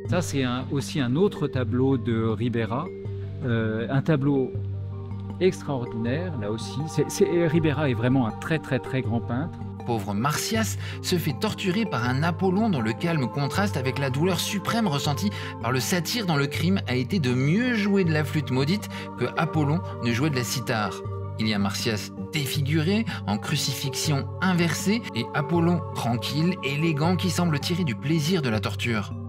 Ça, c'est aussi un autre tableau de Ribera, un tableau extraordinaire, là aussi. Ribera est vraiment un très très très grand peintre. Pauvre Marsyas se fait torturer par un Apollon dont le calme contraste avec la douleur suprême ressentie par le satyre dont le crime a été de mieux jouer de la flûte maudite que Apollon ne jouait de la cithare. Il y a Marsyas défiguré, en crucifixion inversée, et Apollon tranquille, élégant, qui semble tirer du plaisir de la torture.